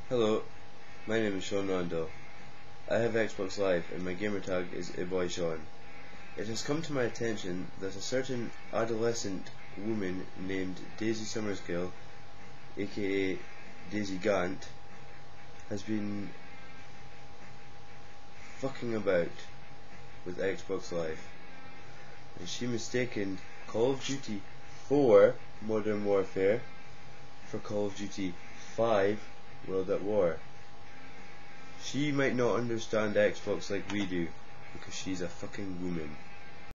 Hello, my name is Sean Rondo. I have Xbox Live and my gamertag is iBoySean. It has come to my attention that a certain adolescent woman named Daisy Summersgill, aka Daisy Gant, has been fucking about with Xbox Live. And she mistaken Call of Duty 4 Modern Warfare for Call of Duty 5 World at War. She might not understand Xbox like we do, because she's a fucking woman.